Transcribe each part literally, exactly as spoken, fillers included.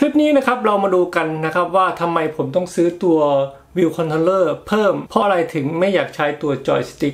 ลิปนี้นะครับเรามาดูกันนะครับว่าทำไมผมต้องซื้อตัว View Controller เพิ่มเพราะอะไรถึงไม่อยากใช้ตัวจอยสติ๊ก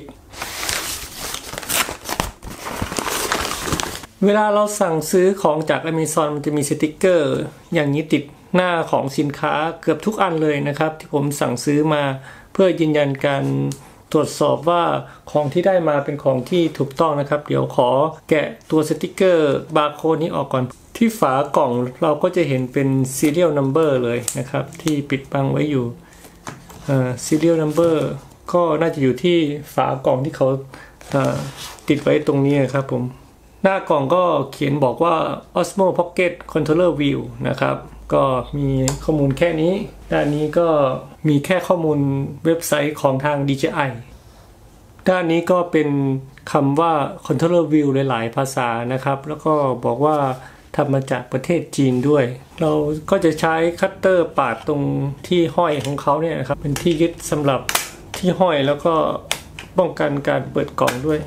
เวลาเราสั่งซื้อของจาก Amazon มันจะมีสติ๊กเกอร์อย่างนี้ติดหน้าของสินค้าเกือบทุกอันเลยนะครับที่ผมสั่งซื้อมาเพื่อยืนยันการตรวจสอบว่าของที่ได้มาเป็นของที่ถูกต้องนะครับเดี๋ยวขอแกะตัวสติ๊กเกอร์บาร์โค้ดนี้ออกก่อนที่ฝากล่องเราก็จะเห็นเป็น serial number เลยนะครับที่ปิดบังไว้อยู่อ่า serial number ก็น่าจะอยู่ที่ฝากล่องที่เขาติดไว้ตรงนี้นะครับผมหน้ากล่องก็เขียนบอกว่า Osmo Pocket Controller View นะครับก็มีข้อมูลแค่นี้ด้านนี้ก็มีแค่ข้อมูลเว็บไซต์ของทาง ดี เจ ไอ ด้านนี้ก็เป็นคำว่า Controller View หลายๆภาษานะครับแล้วก็บอกว่าทำมาจากประเทศจีนด้วยเราก็จะใช้คัตเตอร์ปาดตรงที่ห้อยของเขาเนี่ยนะครับเป็นที่ยึดสำหรับที่ห้อยแล้วก็ป้องกันการเปิดกล่องด้วย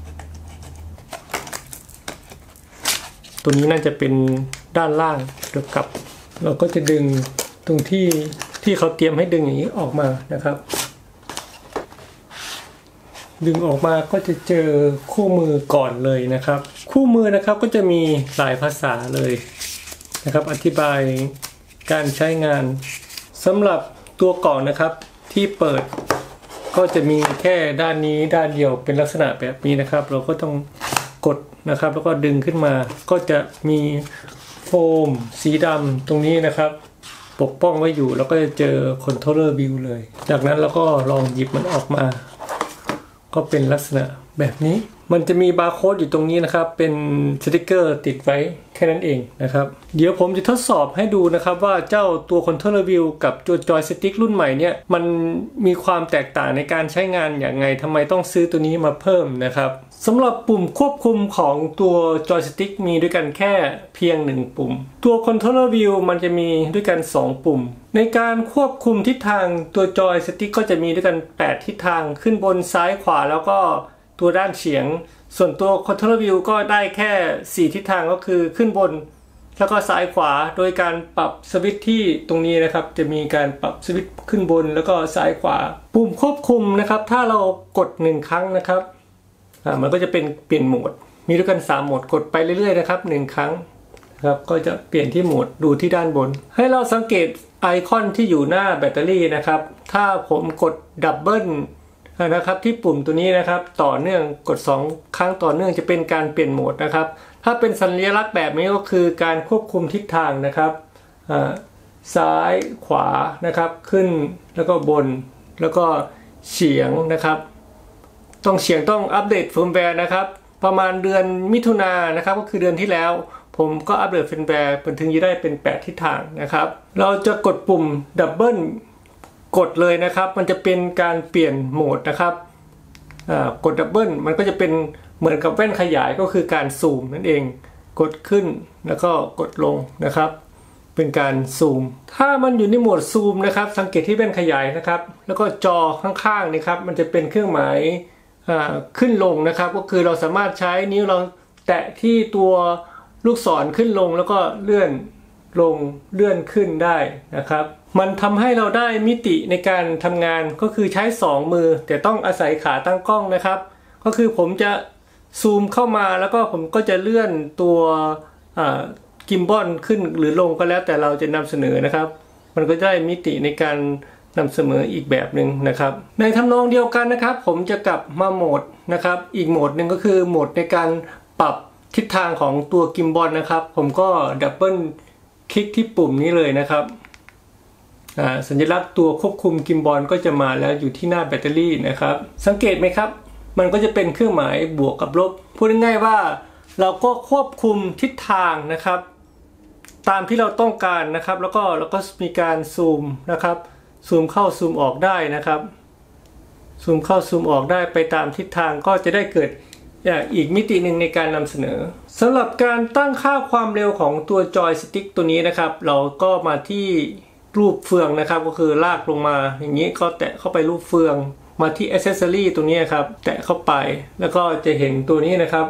ตัวนี้น่าจะเป็นด้านล่างเกี่ยวกับเราก็จะดึงตรงที่ที่เขาเตรียมให้ดึงอย่างนี้ออกมานะครับดึงออกมาก็จะเจอคู่มือก่อนเลยนะครับคู่มือนะครับก็จะมีหลายภาษาเลยนะครับอธิบายการใช้งานสำหรับตัวกล่องนะครับที่เปิดก็จะมีแค่ด้านนี้ด้านเดียวเป็นลักษณะแบบนี้นะครับเราก็ต้องกดนะครับแล้วก็ดึงขึ้นมาก็จะมีโฟมสีดำตรงนี้นะครับปกป้องไว้อยู่แล้วก็จะเจอ Controller View เลยจากนั้นเราก็ลองหยิบมันออกมาก็เป็นลักษณะแบบนี้มันจะมีบาร์โค้ดอยู่ตรงนี้นะครับเป็นสติกเกอร์ติดไว้แค่นั้นเองนะครับเดี๋ยวผมจะทดสอบให้ดูนะครับว่าเจ้าตัว Controller View กับตัวจอยสติ๊กรุ่นใหม่เนี่ยมันมีความแตกต่างในการใช้งานอย่างไงทำไมต้องซื้อตัวนี้มาเพิ่มนะครับสำหรับปุ่มควบคุมของตัวจอยสติ๊กมีด้วยกันแค่เพียงหนึ่งปุ่มตัว Controller View มันจะมีด้วยกันสองปุ่มในการควบคุมทิศทางตัวจอยสติ๊กก็จะมีด้วยกันแปดทิศทางขึ้นบนซ้ายขวาแล้วก็ตัวด้านเฉียงส่วนตัว Controller View ก็ได้แค่สี่ทิศทางก็คือขึ้นบนแล้วก็ซ้ายขวาโดยการปรับสวิตช์ที่ตรงนี้นะครับจะมีการปรับสวิตช์ขึ้นบนแล้วก็ซ้ายขวาปุ่มควบคุมนะครับถ้าเรากดหนึ่งครั้งนะครับอ่ามันก็จะเป็นเปลี่ยนโหมดมีด้วยกันสามโหมดกดไปเรื่อยๆนะครับหนึ่งครั้งครับก็จะเปลี่ยนที่โหมดดูที่ด้านบนให้เราสังเกตไอคอนที่อยู่หน้าแบตเตอรี่นะครับถ้าผมกดดับเบิลนะครับที่ปุ่มตัวนี้นะครับต่อเนื่องกดสองครั้งต่อเนื่องจะเป็นการเปลี่ยนโหมดนะครับถ้าเป็นสัญลักษณ์แบบนี้ก็คือการควบคุมทิศทางนะครับซ้ายขวานะครับขึ้นแล้วก็บนแล้วก็เฉียงนะครับต้องเฉียงต้องอัปเดตเฟิร์มแวร์นะครับประมาณเดือนมิถุนายนนะครับก็คือเดือนที่แล้วผมก็อัปเดตเฟิร์มแวร์ถึงจะได้เป็นแปดทิศทางนะครับเราจะกดปุ่มดับเบิลกดเลยนะครับมันจะเป็นการเปลี่ยนโหมดนะครับกดดับเบิลมันก็จะเป็นเหมือนกับแว่นขยายก็คือการซูมนั่นเองกดขึ้นแล้วก็กดลงนะครับเป็นการซูมถ้ามันอยู่ในโหมดซูมนะครับสังเกตที่แว่นขยายนะครับแล้วก็จอข้างๆนะครับมันจะเป็นเครื่องหมายขึ้นลงนะครับก็คือเราสามารถใช้นิ้วเราแตะที่ตัวลูกศรขึ้นลงแล้วก็เลื่อนลงเลื่อนขึ้นได้นะครับมันทำให้เราได้มิติในการทำงานก็คือใช้สองมือแต่ต้องอาศัยขาตั้งกล้องนะครับก็คือผมจะซูมเข้ามาแล้วก็ผมก็จะเลื่อนตัวกิมบอลขึ้นหรือลงก็แล้วแต่เราจะนำเสนอนะครับมันก็ได้มิติในการนำเสนออีกแบบหนึ่งนะครับในทำนองเดียวกันนะครับผมจะกลับมาโหมดนะครับอีกโหมดหนึ่งก็คือโหมดในการปรับทิศทางของตัวกิมบอลนะครับผมก็ดับเบิลคลิกที่ปุ่มนี้เลยนะครับสัญลักษณ์ตัวควบคุมกิมบอลก็จะมาแล้วอยู่ที่หน้าแบตเตอรี่นะครับสังเกตไหมครับมันก็จะเป็นเครื่องหมายบวกกับลบพูดง่ายๆว่าเราก็ควบคุมทิศทางนะครับตามที่เราต้องการนะครับแล้วก็แล้วก็มีการซูมนะครับซูมเข้าซูมออกได้นะครับซูมเข้าซูมออกได้ไปตามทิศทางก็จะได้เกิดอีกมิติหนึ่งในการนำเสนอสำหรับการตั้งค่าความเร็วของตัวจอยสติ๊กตัวนี้นะครับเราก็มาที่รูปเฟืองนะครับก็คือลากลงมาอย่างนี้ก็แตะเข้าไปรูปเฟืองมาที่ Accessory ตัวนี้ครับแตะเข้าไปแล้วก็จะเห็นตัวนี้นะครับ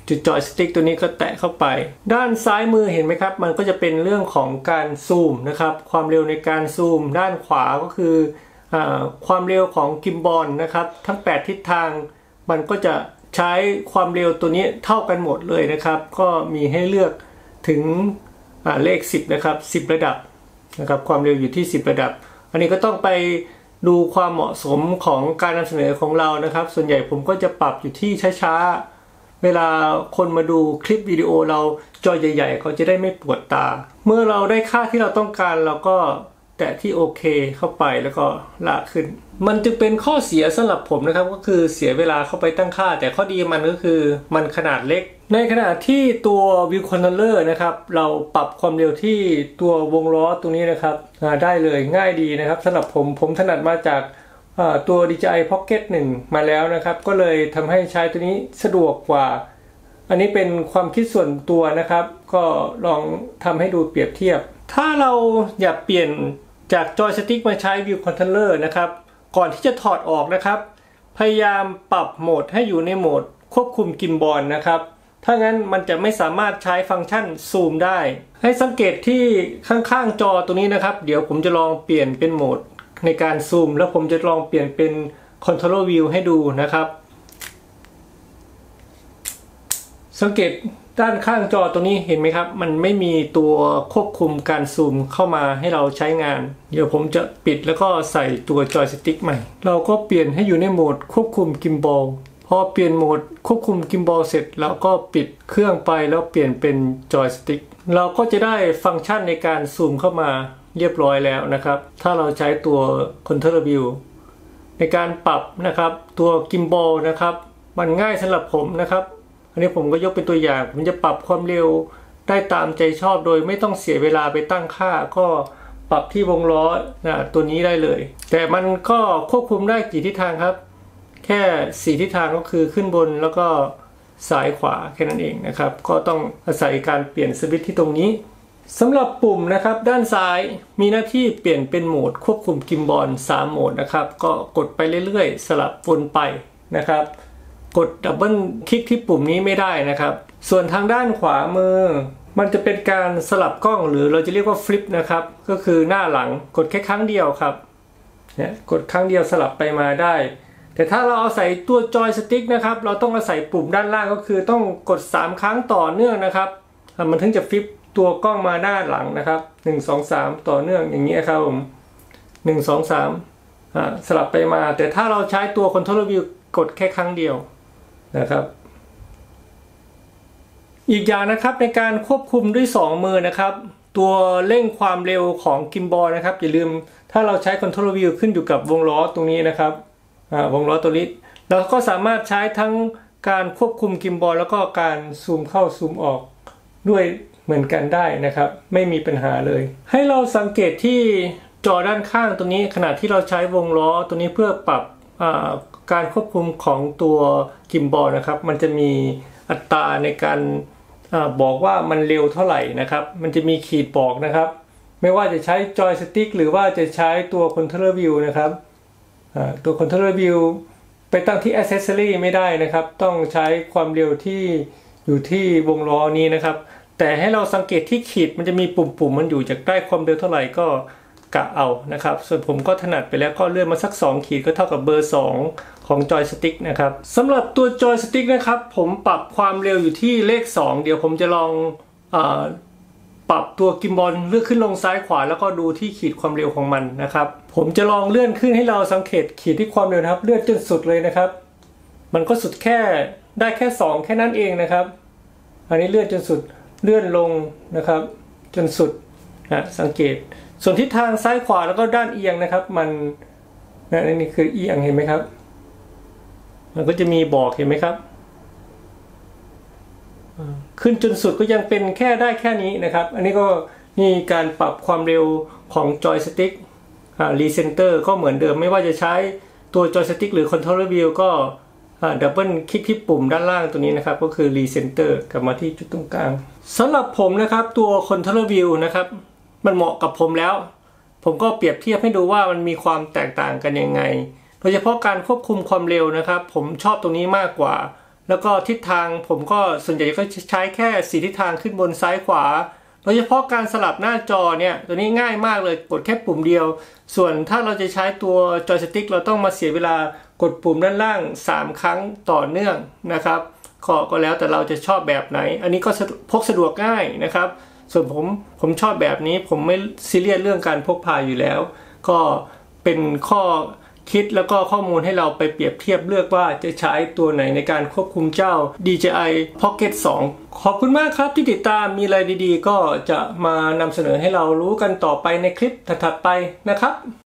จุดจอยสติ๊กตัวนี้ก็แตะเข้าไปด้านซ้ายมือเห็นไหมครับมันก็จะเป็นเรื่องของการซูมนะครับความเร็วในการซูมด้านขวาก็คือความเร็วของกิมบอลนะครับทั้งแปดทิศทางมันก็จะใช้ความเร็วตัวนี้เท่ากันหมดเลยนะครับก็มีให้เลือกถึงเลขสิบนะครับสิบระดับนะครับความเร็วอยู่ที่สิบระดับอันนี้ก็ต้องไปดูความเหมาะสมของการนำเสนอของเรานะครับส่วนใหญ่ผมก็จะปรับอยู่ที่ช้าๆเวลาคนมาดูคลิปวิดีโอเราจอใหญ่ๆเขาจะได้ไม่ปวดตาเมื่อเราได้ค่าที่เราต้องการเราก็แตะที่โอเคเข้าไปแล้วก็ลากขึ้นมันจึงเป็นข้อเสียสำหรับผมนะครับก็คือเสียเวลาเข้าไปตั้งค่าแต่ข้อดีมันก็คือมันขนาดเล็กในขณะที่ตัววิวคอนโทรลเลอร์นะครับเราปรับความเร็วที่ตัววงล้อตรงนี้นะครับได้เลยง่ายดีนะครับสำหรับผมผมถนัดมาจากตัว ดี เจ ไอ Pocket หนึ่งมาแล้วนะครับก็เลยทำให้ใช้ตัวนี้สะดวกกว่าอันนี้เป็นความคิดส่วนตัวนะครับก็ลองทำให้ดูเปรียบเทียบถ้าเราอยากเปลี่ยนจากจอยสติ๊กมาใช้วิวคอนโทรลเลอร์นะครับก่อนที่จะถอดออกนะครับพยายามปรับโหมดให้อยู่ในโหมดควบคุมกิมบอลนะครับถ้างั้นมันจะไม่สามารถใช้ฟังก์ชันซูมได้ให้สังเกตที่ข้างๆจอตัวนี้นะครับเดี๋ยวผมจะลองเปลี่ยนเป็นโหมดในการซูมแล้วผมจะลองเปลี่ยนเป็น Control View ให้ดูนะครับสังเกตด้านข้างจอตัวนี้เห็นไหมครับมันไม่มีตัวควบคุมการซูมเข้ามาให้เราใช้งานเดี๋ยวผมจะปิดแล้วก็ใส่ตัวจอยสติ๊กใหม่เราก็เปลี่ยนให้อยู่ในโหมดควบคุมกิมบอลพอเปลี่ยนโหมดควบคุมกิมบอลเสร็จเราก็ปิดเครื่องไปแล้วเปลี่ยนเป็นจอยสติ๊กเราก็จะได้ฟังก์ชันในการซูมเข้ามาเรียบร้อยแล้วนะครับถ้าเราใช้ตัว Control View ในการปรับนะครับตัวกิมบอลนะครับมันง่ายสำหรับผมนะครับอันนี้ผมก็ยกเป็นตัวอย่างผมจะปรับความเร็วได้ตามใจชอบโดยไม่ต้องเสียเวลาไปตั้งค่าก็ปรับที่วงล้อนะตัวนี้ได้เลยแต่มันก็ควบคุมได้กี่ทิศทางครับแค่สี่ทิศทางก็คือขึ้นบนแล้วก็ซ้ายขวาแค่นั้นเองนะครับก็ต้องอาศัยการเปลี่ยนสวิตช์ที่ตรงนี้สำหรับปุ่มนะครับด้านซ้ายมีหน้าที่เปลี่ยนเป็นโหมดควบคุมกิมบอลสามโหมดนะครับก็กดไปเรื่อยๆสลับวนไปนะครับกดดับเบิลคลิกที่ปุ่มนี้ไม่ได้นะครับส่วนทางด้านขวามือมันจะเป็นการสลับกล้องหรือเราจะเรียกว่าฟลิปนะครับก็คือหน้าหลังกดแค่ครั้งเดียวครับเนี่ยกดครั้งเดียวสลับไปมาได้แต่ถ้าเราเอาใส่ตัวจอยสติ๊กนะครับเราต้องอาศัยปุ่มด้านล่างก็คือต้องกดสามครั้งต่อเนื่องนะครับมันถึงจะฟลิปตัวกล้องมาด้านหลังนะครับหนึ่ง สอง สามต่อเนื่องอย่างนี้ครับผมหนึ่ง สอง สามอ่าสลับไปมาแต่ถ้าเราใช้ตัว Control View กดแค่ครั้งเดียวนะครับอีกอย่างนะครับในการควบคุมด้วยสองมือนะครับตัวเร่งความเร็วของกิมบอลนะครับอย่าลืมถ้าเราใช้ Control View ขึ้นอยู่กับวงล้อตรงนี้นะครับวงล้อตัวนี้เราก็สามารถใช้ทั้งการควบคุมกิมบอลแล้วก็การซูมเข้าซูมออกด้วยเหมือนกันได้นะครับไม่มีปัญหาเลยให้เราสังเกตที่จอด้านข้างตรงนี้ขณะที่เราใช้วงล้อตัวนี้เพื่อปรับการควบคุมของตัวกิมบอลนะครับมันจะมีอัตราในการบอกว่ามันเร็วเท่าไหร่นะครับมันจะมีขีดบอกนะครับไม่ว่าจะใช้จอยสติ๊กหรือว่าจะใช้ตัว Control View นะครับตัว Control View ไปตั้งที่ Accessory ไม่ได้นะครับต้องใช้ความเร็วที่อยู่ที่วงล้อนี้นะครับแต่ให้เราสังเกตที่ขีดมันจะมีปุ่มๆมันอยู่จากได้ความเร็วเท่าไหร่ก็กะเอานะครับส่วนผมก็ถนัดไปแล้วก็เลื่อนมาสักสองขีดก็เท่ากับเบอร์สองของจอยสติ๊กนะครับสำหรับตัวจอยสติ๊กนะครับผมปรับความเร็วอยู่ที่เลขสองเดี๋ยวผมจะลองเอ่อปรับตัวกิมบอลเลื่อนขึ้นลงซ้ายขวาแล้วก็ดูที่ขีดความเร็วของมันนะครับผมจะลองเลื่อนขึ้นให้เราสังเกตขีดที่ความเร็วนะครับเลื่อนจนสุดเลยนะครับมันก็สุดแค่ได้แค่สองแค่นั้นเองนะครับอันนี้เลื่อนจนสุดเลื่อนลงนะครับจนสุดนะสังเกตส่วนทิศทางซ้ายขวาแล้วก็ด้านเอียงนะครับมันนะนี่คือเอียงเห็นไหมครับมันก็จะมีบอกเห็นไหมครับขึ้นจนสุดก็ยังเป็นแค่ได้แค่นี้นะครับอันนี้ก็มีการปรับความเร็วของจอยสติ๊กรีเซนเตอร์ก็เหมือนเดิมไม่ว่าจะใช้ตัวจอยสติ๊กหรือ Control View ก็ดับเบิลคลิกที่ปุ่มด้านล่างตัวนี้นะครับก็คือรีเซนเตอร์กลับมาที่จุดตรงกลางสำหรับผมนะครับตัว Control View นะครับมันเหมาะกับผมแล้วผมก็เปรียบเทียบให้ดูว่ามันมีความแตกต่างกันยังไงโดยเฉพาะการควบคุมความเร็วนะครับผมชอบตรงนี้มากกว่าแล้วก็ทิศทางผมก็ส่วนใหญ่ก็ใช้แค่สี่ทิศทางขึ้นบนซ้ายขวาโดยเฉพาะการสลับหน้าจอเนี่ยตัวนี้ง่ายมากเลยกดแค่ปุ่มเดียวส่วนถ้าเราจะใช้ตัวจอยสติ๊กเราต้องมาเสียเวลากดปุ่มด้านล่างสามครั้งต่อเนื่องนะครับก็ก็แล้วแต่เราจะชอบแบบไหนอันนี้ก็พกสะดวกง่ายนะครับส่วนผมผมชอบแบบนี้ผมไม่ซีเรียสเรื่องการพกพาอยู่แล้วก็เป็นข้อคิดแล้วก็ข้อมูลให้เราไปเปรียบเทียบเลือกว่าจะใช้ตัวไหนในการควบคุมเจ้า ดี เจ ไอ Pocket สอง ขอบคุณมากครับที่ติดตามมีอะไรดีๆก็จะมานำเสนอให้เรารู้กันต่อไปในคลิปถัดๆไปนะครับ